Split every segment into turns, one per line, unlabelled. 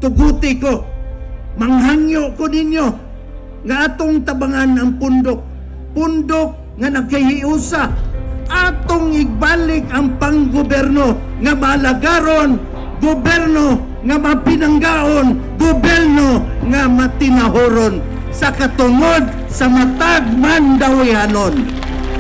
tuguti ko, manghangyo ko ninyo, nga atong tabangan ang pundok nga nagkahiusa, atong igbalik ang panggoberno nga malagaron, goberno nga mapinanggaon, goberno nga matinahoron sa katungod sa matag mandawihanon.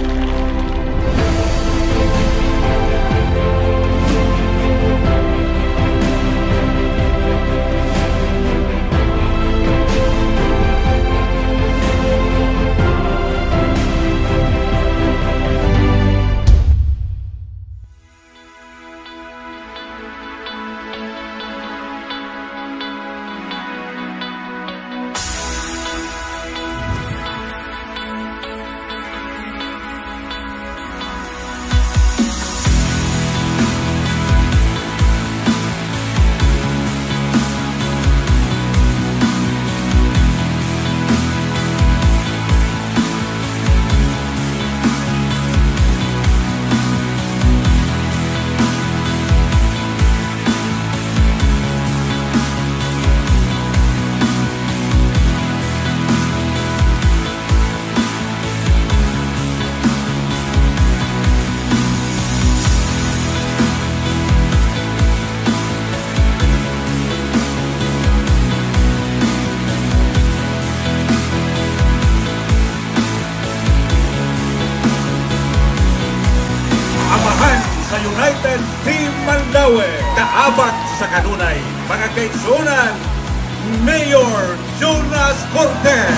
United Team Mandaue, kaabak sa kanunay, mga kaigsunan, Mayor Jonas Cortez.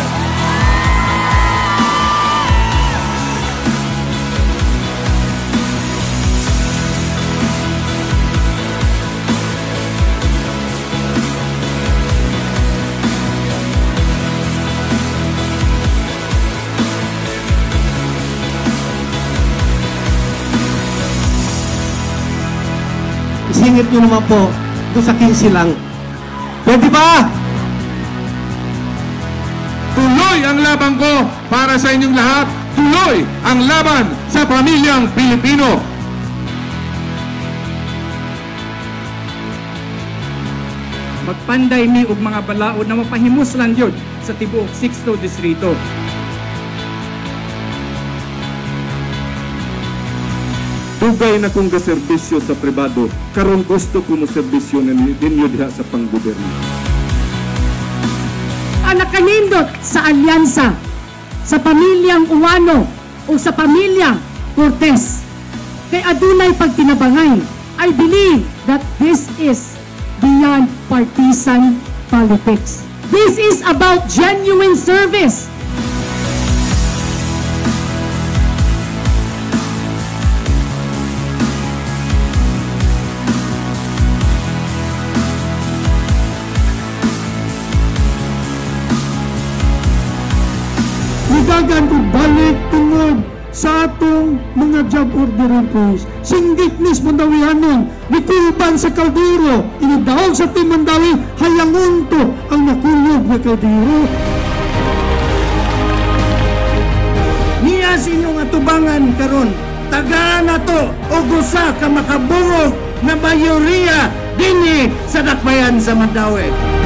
Isingit nyo naman po doon sa 15 lang. Pwede ba?
Tuloy ang laban ko para sa inyong lahat. Tuloy ang laban sa pamilyang Pilipino.
Magpanday mi og mga balaod na mapahimuslan yun sa tibuok 6th distrito.
Dugay na kong gaserbisyo sa pribado, karon gusto ko mo serbisyo ninyo diha sa panggoberno.
Anak kanindot sa alyansa, sa pamilyang Uwano o sa pamilyang Cortez. Kay adunay pagtinabangay, I believe that this is beyond partisan politics. This is about genuine service.
Dagan ko balik tungod sa atong mga job order post. Singgit nis Mandawihanon, nikulban sa kaldero, inidawag sa Team Mandaue, hayangon to ang nakulog na kaldero.
Niya sa inyong atubangan karon, tagaan na to o gusa ka makabungog na mayoriya dinhi sa dakbayan sa Mandaue.